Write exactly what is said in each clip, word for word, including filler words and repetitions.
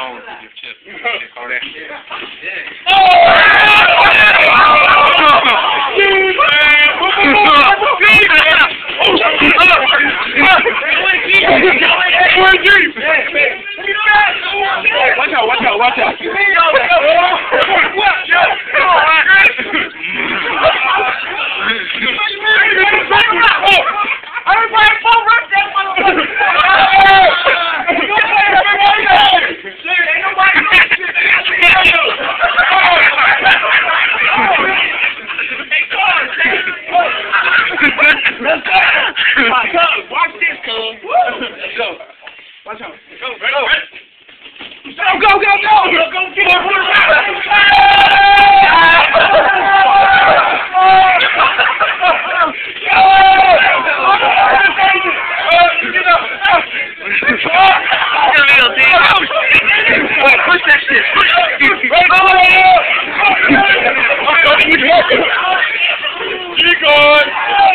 on to your chip. All that shit. Watch out, watch out, watch out. Watch this, cuz. Let's go. Watch out. Go, go. Go, go, go, go. Go get it. Push that shit. Keep going.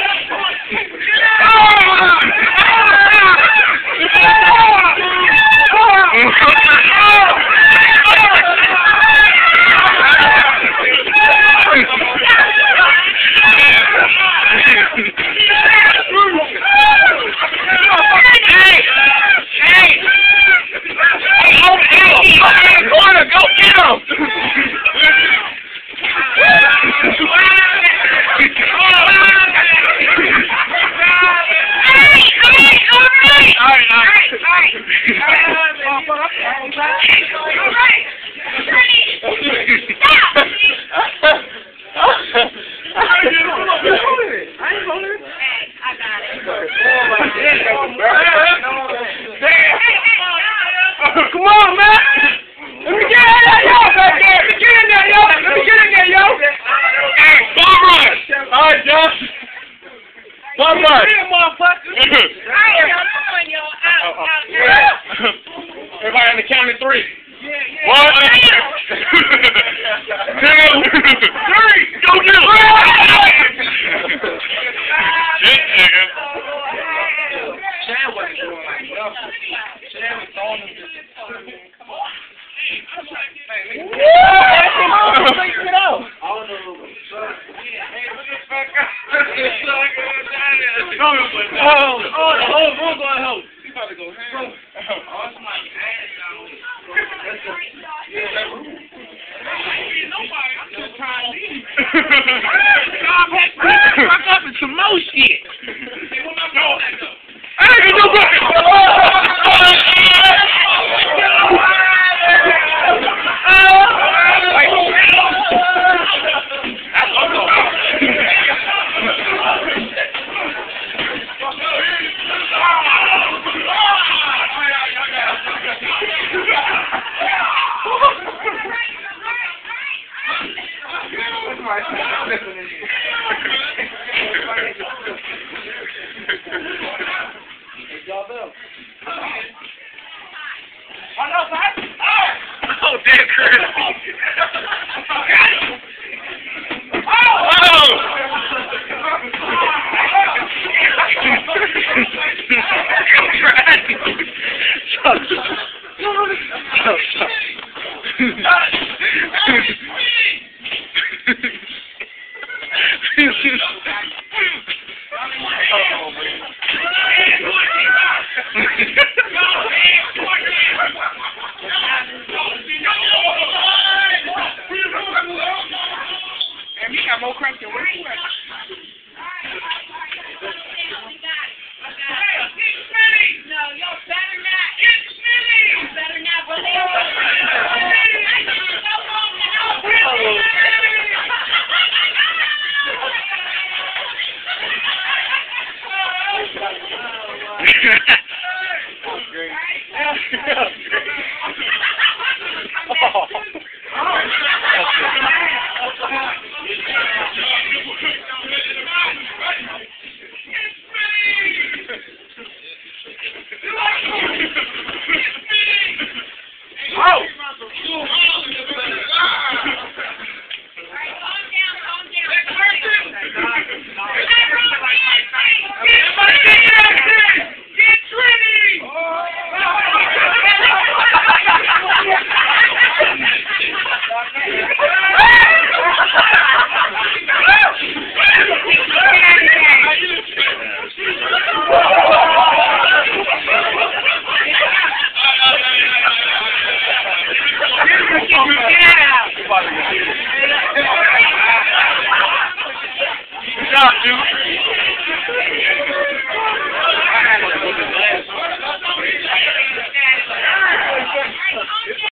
Come on, man! Let me get in there, yo! Let me get in there, yo! Let me get in there, yo! Hey, bum rush! Alright, Josh! Bum rush! Everybody on the count of three. One, two, three! Go get it! Shit, nigga. Chad wasn't doing like that. Chad was throwing him just... Come on. Hey, woo! Get out! I don't know. Hey, look at this fucker. Oh, oh, the whole room going home. You about to go ham. Oh, it's my ass down. Yeah, that room. Nobody. I'm just trying to leave. Y'all had to fuck up and some more shit. Hey, what am I doing that though? I ain't gonna do it! Oh, damn, Chris. And we got more crack than we got. No, yo, better not. Better not, brother. Oh. Good job, dude. I had to put the glass on.